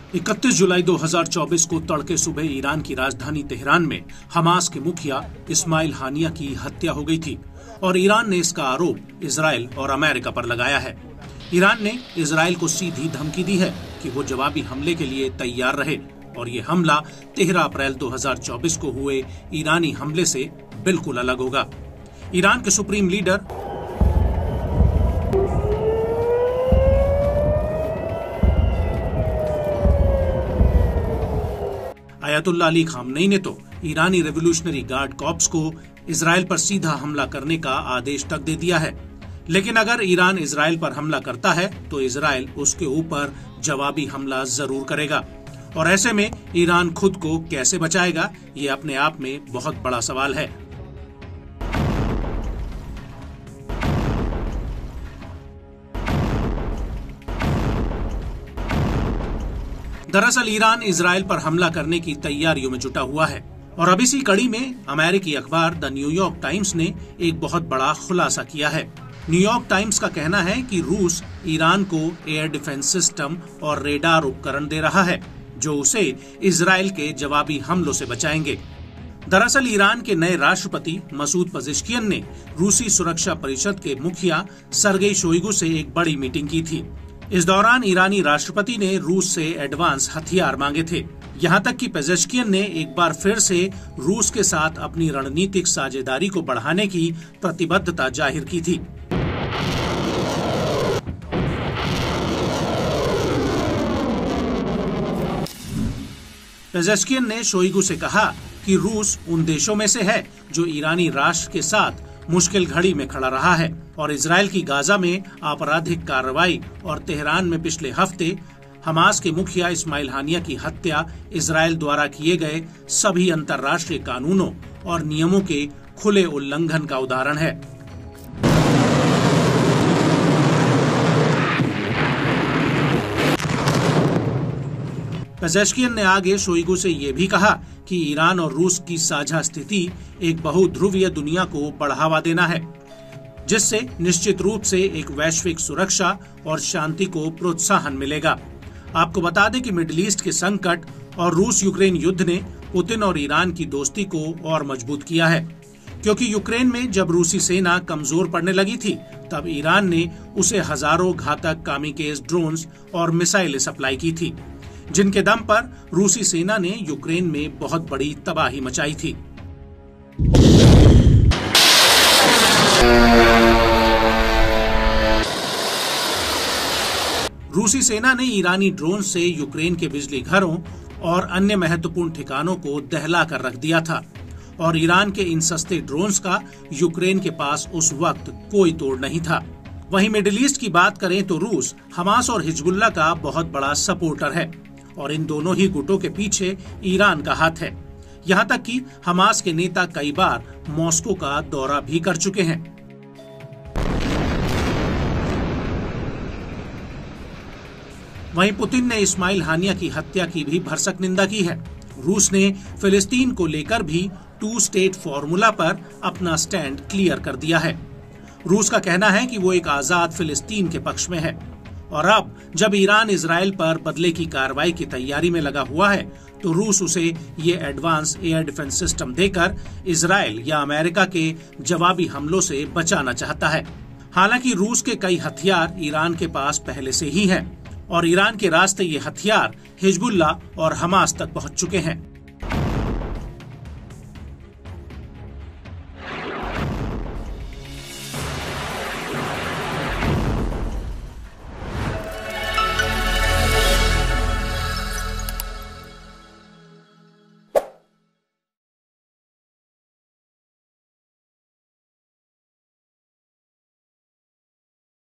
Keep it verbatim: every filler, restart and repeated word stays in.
इकतीस जुलाई दो हज़ार चौबीस को तड़के सुबह ईरान की राजधानी तेहरान में हमास के मुखिया इस्माइल हानिया की हत्या हो गई थी और ईरान ने इसका आरोप इजराइल और अमेरिका पर लगाया है। ईरान ने इजराइल को सीधी धमकी दी है कि वो जवाबी हमले के लिए तैयार रहे और ये हमला तेरह अप्रैल दो हज़ार चौबीस को हुए ईरानी हमले से बिल्कुल अलग होगा। ईरान के supreme leader Ayatollah Ali Khamenei ने तो ईरानी रेवोल्यूशनरी गार्ड कॉर्प्स को इजराइल पर सीधा हमला करने का आदेश तक दे दिया है। लेकिन अगर ईरान इजराइल पर हमला करता है तो इजराइल उसके ऊपर जवाबी हमला जरूर करेगा और ऐसे में ईरान खुद को कैसे बचाएगा, ये अपने आप में बहुत बड़ा सवाल है। दरअसल ईरान इजराइल पर हमला करने की तैयारियों में जुटा हुआ है और अब इसी कड़ी में अमेरिकी अखबार द न्यूयॉर्क टाइम्स ने एक बहुत बड़ा खुलासा किया है। न्यूयॉर्क टाइम्स का कहना है कि रूस ईरान को एयर डिफेंस सिस्टम और रेडार उपकरण दे रहा है जो उसे इजराइल के जवाबी हमलों से बचाएंगे। दरअसल ईरान के नए राष्ट्रपति मसूद पेजेश्कियन ने रूसी सुरक्षा परिषद के मुखिया सरगेई शोइगु से एक बड़ी मीटिंग की थी। इस दौरान ईरानी राष्ट्रपति ने रूस से एडवांस हथियार मांगे थे। यहाँ तक कि पेजेश्कियन ने एक बार फिर से रूस के साथ अपनी रणनीतिक साझेदारी को बढ़ाने की प्रतिबद्धता जाहिर की थी। पेजेश्कियन ने शोइगु से कहा कि रूस उन देशों में से है जो ईरानी राष्ट्र के साथ मुश्किल घड़ी में खड़ा रहा है और इजराइल की गाजा में आपराधिक कार्रवाई और तेहरान में पिछले हफ्ते हमास के मुखिया इस्माइल हानिया की हत्या इजराइल द्वारा किए गए सभी अंतर्राष्ट्रीय कानूनों और नियमों के खुले उल्लंघन का उदाहरण है। पेजेश्कियन ने आगे शोइगु से ये भी कहा कि ईरान और रूस की साझा स्थिति एक बहुध्रुवीय दुनिया को बढ़ावा देना है जिससे निश्चित रूप से एक वैश्विक सुरक्षा और शांति को प्रोत्साहन मिलेगा। आपको बता दें कि मिडिल ईस्ट के संकट और रूस यूक्रेन युद्ध ने पुतिन और ईरान की दोस्ती को और मजबूत किया है, क्योंकि यूक्रेन में जब रूसी सेना कमजोर पड़ने लगी थी तब ईरान ने उसे हजारों घातक कामिकेज ड्रोन्स और मिसाइलें सप्लाई की थी जिनके दम पर रूसी सेना ने यूक्रेन में बहुत बड़ी तबाही मचाई थी। रूसी सेना ने ईरानी ड्रोन से यूक्रेन के बिजली घरों और अन्य महत्वपूर्ण ठिकानों को दहला कर रख दिया था और ईरान के इन सस्ते ड्रोन्स का यूक्रेन के पास उस वक्त कोई तोड़ नहीं था। वहीं मिडिल ईस्ट की बात करें तो रूस हमास और हिजबुल्ला का बहुत बड़ा सपोर्टर है और इन दोनों ही गुटों के पीछे ईरान का हाथ है। यहाँ तक कि हमास के नेता कई बार मॉस्को का दौरा भी कर चुके हैं। वहीं पुतिन ने इस्माइल हानिया की हत्या की भी भरसक निंदा की है। रूस ने फिलिस्तीन को लेकर भी टू स्टेट फॉर्मूला पर अपना स्टैंड क्लियर कर दिया है। रूस का कहना है कि वो एक आजाद फिलिस्तीन के पक्ष में है और अब जब ईरान इजराइल पर बदले की कार्रवाई की तैयारी में लगा हुआ है तो रूस उसे ये एडवांस एयर डिफेंस सिस्टम देकर इजराइल या अमेरिका के जवाबी हमलों से बचाना चाहता है। हालांकि रूस के कई हथियार ईरान के पास पहले से ही हैं और ईरान के रास्ते ये हथियार हिजबुल्ला और हमास तक पहुंच चुके हैं।